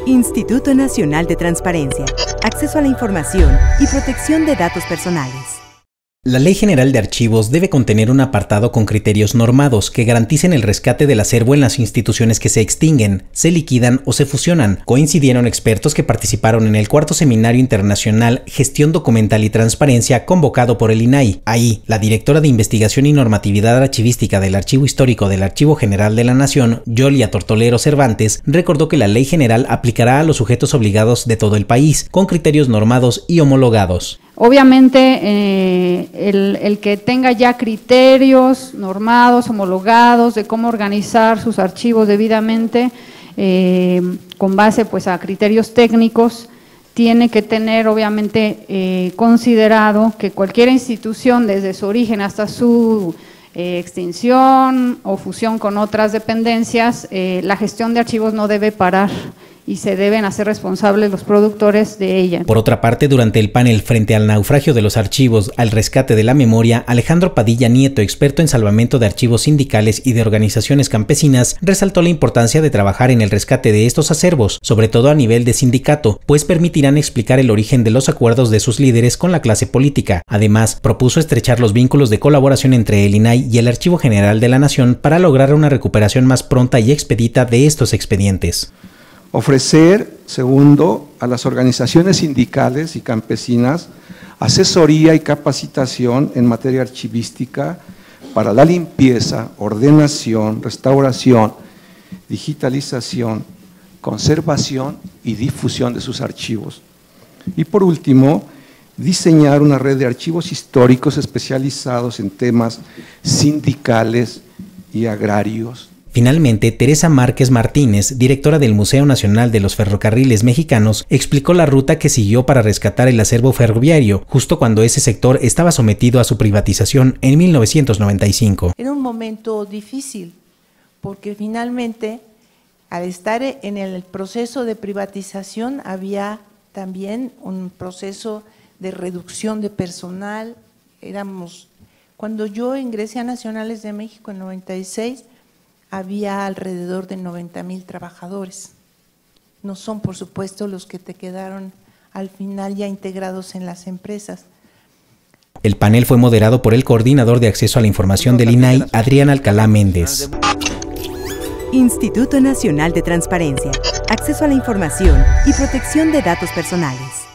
Instituto Nacional de Transparencia, Acceso a la Información y Protección de Datos Personales. La Ley General de Archivos debe contener un apartado con criterios normados que garanticen el rescate del acervo en las instituciones que se extinguen, se liquidan o se fusionan, coincidieron expertos que participaron en el cuarto Seminario Internacional Gestión Documental y Transparencia convocado por el INAI. Ahí, la directora de Investigación y Normatividad Archivística del Archivo Histórico del Archivo General de la Nación, Yolia Tortolero Cervantes, recordó que la Ley General aplicará a los sujetos obligados de todo el país, con criterios normados y homologados. Obviamente, el que tenga ya criterios normados, homologados de cómo organizar sus archivos debidamente, con base pues a criterios técnicos, tiene que tener obviamente considerado que cualquier institución desde su origen hasta su extinción o fusión con otras dependencias, la gestión de archivos no debe parar y se deben hacer responsables los productores de ella. Por otra parte, durante el panel Frente al naufragio de los archivos al rescate de la memoria, Alejandro Padilla Nieto, experto en salvamento de archivos sindicales y de organizaciones campesinas, resaltó la importancia de trabajar en el rescate de estos acervos, sobre todo a nivel de sindicato, pues permitirán explicar el origen de los acuerdos de sus líderes con la clase política. Además, propuso estrechar los vínculos de colaboración entre el INAI y el Archivo General de la Nación para lograr una recuperación más pronta y expedita de estos expedientes. Ofrecer, segundo, a las organizaciones sindicales y campesinas asesoría y capacitación en materia archivística para la limpieza, ordenación, restauración, digitalización, conservación y difusión de sus archivos. Y por último, diseñar una red de archivos históricos especializados en temas sindicales y agrarios. Finalmente, Teresa Márquez Martínez, directora del Museo Nacional de los Ferrocarriles Mexicanos, explicó la ruta que siguió para rescatar el acervo ferroviario, justo cuando ese sector estaba sometido a su privatización en 1995. Era un momento difícil, porque finalmente, al estar en el proceso de privatización, había también un proceso de reducción de personal. Cuando yo ingresé a Nacionales de México en 96, había alrededor de 90,000 trabajadores. No son, por supuesto, los que te quedaron al final ya integrados en las empresas. El panel fue moderado por el coordinador de acceso a la información del INAI, Adrián Alcalá Méndez. Instituto Nacional de Transparencia, Acceso a la Información y Protección de Datos Personales.